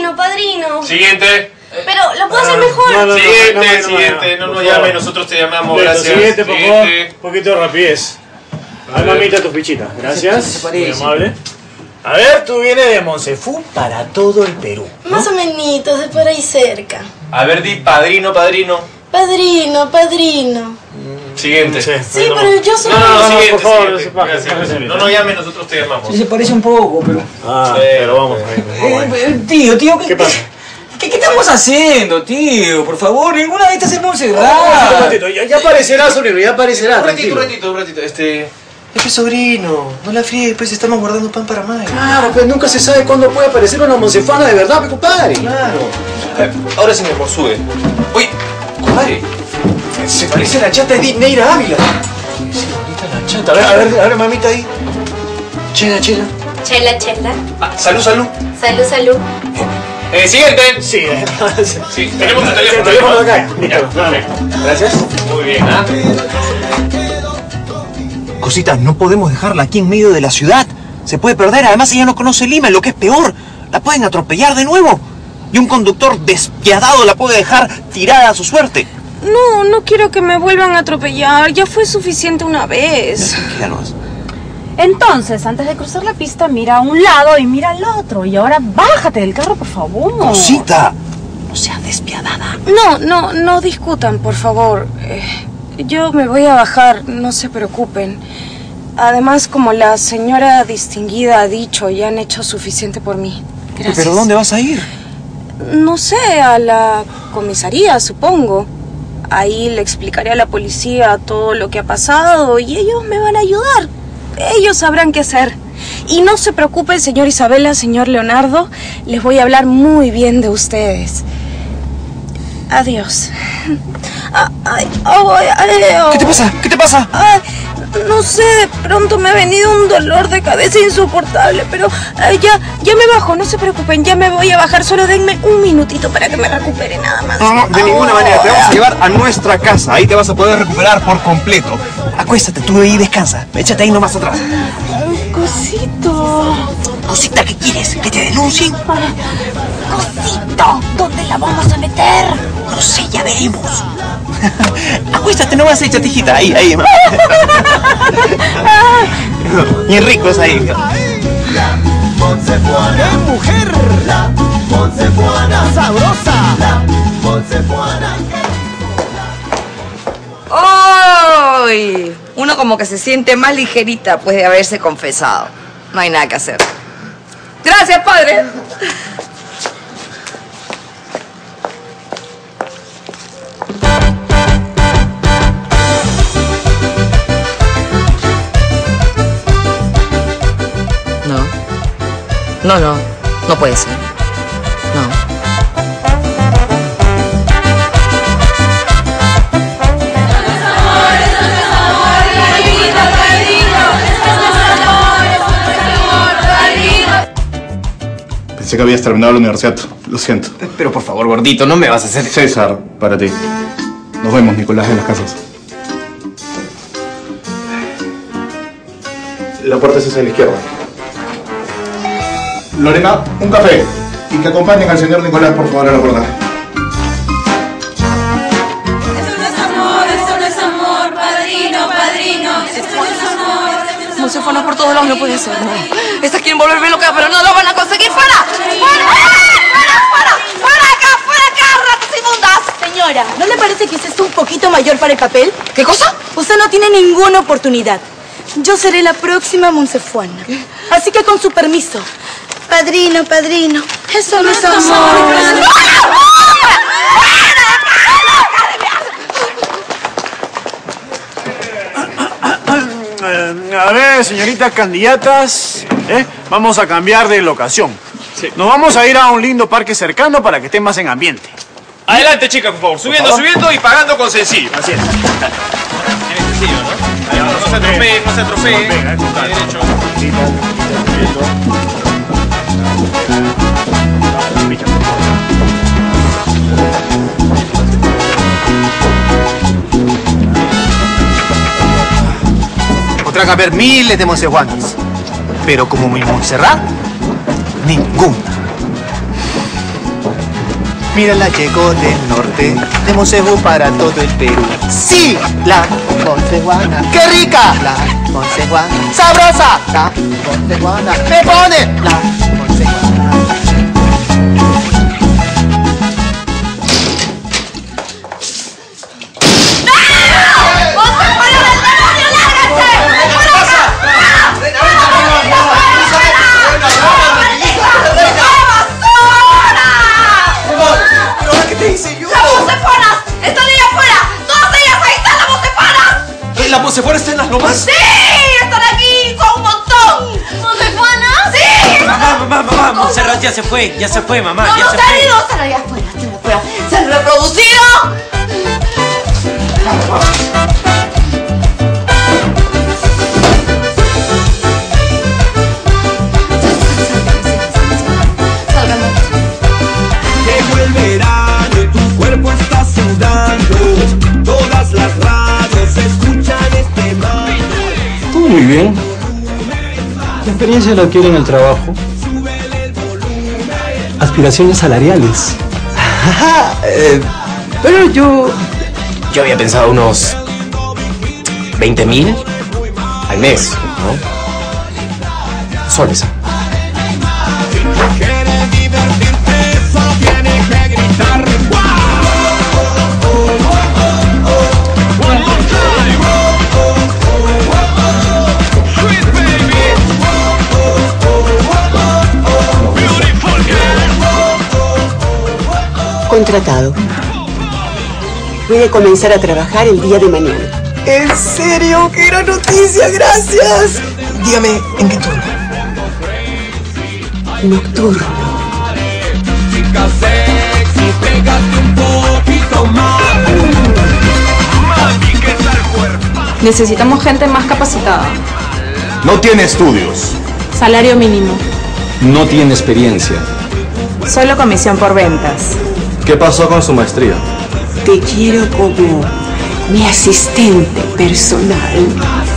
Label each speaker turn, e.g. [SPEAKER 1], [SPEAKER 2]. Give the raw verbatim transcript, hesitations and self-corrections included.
[SPEAKER 1] padrino, padrino.
[SPEAKER 2] Siguiente.
[SPEAKER 1] Pero lo puedo hacer mejor.
[SPEAKER 2] No, no, siguiente, no, no, no, siguiente. No, no nos llame, nosotros te llamamos.
[SPEAKER 3] Listo,
[SPEAKER 2] Gracias.
[SPEAKER 3] Siguiente, por favor.
[SPEAKER 2] Siguiente.
[SPEAKER 3] Un poquito de rapidez. A ver, mamita, tus fichitas. Gracias. Muy amable. A ver, tú vienes de Monsefú para todo el Perú, ¿no?
[SPEAKER 1] Más o menos, de por ahí cerca.
[SPEAKER 2] A ver, di padrino, padrino.
[SPEAKER 1] Padrino, padrino.
[SPEAKER 2] Siguiente.
[SPEAKER 1] Sí, sí, pero yo soy...
[SPEAKER 2] No, no, no, siguiente,
[SPEAKER 3] por favor,
[SPEAKER 2] siguiente.
[SPEAKER 3] no se
[SPEAKER 2] Gracias.
[SPEAKER 3] paje,
[SPEAKER 2] No nos llame, nosotros te llamamos.
[SPEAKER 4] Sí, se parece un poco, pero...
[SPEAKER 3] Ah,
[SPEAKER 2] Sí.
[SPEAKER 3] pero vamos. vamos.
[SPEAKER 4] Eh, tío, tío, ¿qué,
[SPEAKER 3] ¿Qué pasa?
[SPEAKER 4] ¿qué, ¿qué estamos haciendo, tío? Por favor, ninguna de estas es
[SPEAKER 3] Un
[SPEAKER 4] Montserrat.
[SPEAKER 3] ratito, ya, ya aparecerá, sobrino, ya aparecerá.
[SPEAKER 2] Un ratito,
[SPEAKER 3] tranquilo.
[SPEAKER 2] un ratito, un ratito. Este... Es que sobrino, no la friegues, pues estamos guardando pan para mayo.
[SPEAKER 3] Claro, pues nunca se sabe cuándo puede aparecer una monsefana de verdad, mi compadre.
[SPEAKER 2] Claro. Eh, Ahora sí me hermosue. Uy, compadre. Se parece a la chata de Neira Ávila.
[SPEAKER 3] Sí, bonita la chata. A ver, a ver, a ver, mamita ahí. Chela, chela.
[SPEAKER 1] Chela, chela.
[SPEAKER 2] Ah, salud, salud.
[SPEAKER 1] Salud, salud.
[SPEAKER 2] Eh, siguiente.
[SPEAKER 3] Sí,
[SPEAKER 2] Sí, tenemos tu teléfono.
[SPEAKER 3] El teléfono de acá.
[SPEAKER 2] Ya,
[SPEAKER 3] Listo, dale.
[SPEAKER 2] Gracias. Muy bien, ¿ah?
[SPEAKER 5] Cosita, no podemos dejarla aquí en medio de la ciudad. Se puede perder, además ella no conoce Lima, y lo que es peor, la pueden atropellar de nuevo. Y un conductor despiadado la puede dejar tirada a su suerte.
[SPEAKER 6] No, no quiero que me vuelvan a atropellar. Ya fue suficiente una vez.
[SPEAKER 5] Tranquilos.
[SPEAKER 7] Entonces, antes de cruzar la pista, mira a un lado y mira al otro. Y ahora bájate del carro, por favor.
[SPEAKER 5] Cosita, no seas despiadada.
[SPEAKER 6] No, no, no discutan, por favor. Eh, yo me voy a bajar, no se preocupen. Además, como la señora distinguida ha dicho, ya han hecho suficiente por mí. Gracias.
[SPEAKER 5] ¿Pero dónde vas a ir?
[SPEAKER 6] No sé, a la comisaría, supongo. Ahí le explicaré a la policía todo lo que ha pasado y ellos me van a ayudar. Ellos sabrán qué hacer. Y no se preocupen, señor Isabela, señor Leonardo. Les voy a hablar muy bien de ustedes. Adiós. Ay, ay, ay, ay,
[SPEAKER 5] ¿Qué te pasa? ¿Qué te pasa?
[SPEAKER 6] Ay, no sé, de pronto me ha venido un dolor de cabeza insoportable, pero ay, ya, ya me bajo, no se preocupen, ya me voy a bajar, solo denme un minutito para que me recupere nada más.
[SPEAKER 5] No, no, de ninguna manera, te vamos a llevar a nuestra casa, ahí te vas a poder recuperar por completo. Acuéstate tú y descansa, échate ahí nomás atrás.
[SPEAKER 6] Cosito.
[SPEAKER 5] Cosita, ¿qué quieres? ¿Que te denuncien?
[SPEAKER 7] Cosito, ¿dónde la vamos a meter?
[SPEAKER 5] No sé, ya veremos. Acuéstate nomás, échate, hijita, ahí, ahí. Bien ricos ahí.
[SPEAKER 8] La Monsefuana, mujer, la Monsefuana, sabrosa, la Monsefuana.
[SPEAKER 9] ¡Ay! Uno como que se siente más ligerita después de haberse confesado. No hay nada que hacer. Gracias, padre. No. No, no. No puede ser. No.
[SPEAKER 10] Pensé que habías terminado la universidad. Lo siento.
[SPEAKER 2] Pero por favor, gordito, no me vas a hacer...
[SPEAKER 10] César, para ti. Nos vemos, Nicolás, en las casas. La puerta es hacia la izquierda. Lorena, un café. Y que acompañen al señor Nicolás, por favor, a la puerta.
[SPEAKER 1] Esto no es amor, esto no es amor, padrino, padrino. Esto no es amor.
[SPEAKER 6] Monsefonas por todos lados no puede ser, no. Estas quieren volverme loca, pero no lo van a conseguir. ¡Fuera! ¡Fuera! ¡Fuera! ¡Fuera! ¡Fuera acá! ¡Fuera acá! ¡Ratas inmundas!
[SPEAKER 11] Señora, ¿no le parece que usted está un poquito mayor para el papel?
[SPEAKER 6] ¿Qué cosa?
[SPEAKER 11] Usted no tiene ninguna oportunidad. Yo seré la próxima Monsefuana. Así que con su permiso. Padrino, padrino. Eso no es amor.
[SPEAKER 3] A ver, señoritas candidatas, ¿eh? Vamos a cambiar de locación. Sí. Nos vamos a ir a un lindo parque cercano para que estén más en ambiente.
[SPEAKER 2] Adelante, chicas, por favor. Subiendo,
[SPEAKER 3] favor.
[SPEAKER 2] subiendo y pagando con sencillo.
[SPEAKER 3] Así es.
[SPEAKER 2] Tiene sencillo, ¿no? No se atropellen, no se atropellen. Derecho.
[SPEAKER 5] Podrán haber miles de monsefuanas, pero como mi Montserrat, ninguna.
[SPEAKER 12] Mírala, llegó del norte, de Monsejo para todo el Perú. ¡Sí! La monsejuana. ¡Qué rica! La monsejuana. ¡Sabrosa! La monsejuana. ¡Me pone! La monsejuana.
[SPEAKER 2] ¿Las monsefuanas están en las lomas?
[SPEAKER 9] ¡Sí! ¡Están aquí! ¡Son un montón! ¿Monsefuanas? ¡Sí!
[SPEAKER 13] Mamá, mamá, mamá, Montserrat ya se fue, ya se fue, mamá,
[SPEAKER 9] no,
[SPEAKER 13] ya
[SPEAKER 9] no
[SPEAKER 13] se
[SPEAKER 9] se ha
[SPEAKER 13] fue.
[SPEAKER 9] ido, están allá afuera, están afuera. ¡Se han reproducido!
[SPEAKER 8] Llegó el verano y tu cuerpo está sudando. Todas las radios escuchan este mando.
[SPEAKER 14] Todo muy bien. La experiencia la adquiere en el trabajo. Aspiraciones salariales.
[SPEAKER 15] Ajá, eh, pero yo... Yo había pensado unos... veinte mil al mes, ¿no? Soles.
[SPEAKER 8] Quiere divertirte, solo tiene que gritar.
[SPEAKER 16] Contratado. Puede comenzar a trabajar el día de mañana.
[SPEAKER 15] ¿En serio? ¡Qué gran noticia! ¡Gracias! Dígame, ¿en qué turno?
[SPEAKER 16] Nocturno.
[SPEAKER 8] Chica sexy, pégate un poquito más. Mami, ¿qué tal cuerpo?
[SPEAKER 17] Necesitamos gente más capacitada.
[SPEAKER 10] No tiene estudios.
[SPEAKER 17] Salario mínimo.
[SPEAKER 14] No tiene experiencia.
[SPEAKER 17] Solo comisión por ventas.
[SPEAKER 14] ¿Qué pasó con su maestría?
[SPEAKER 16] Te quiero como mi asistente personal.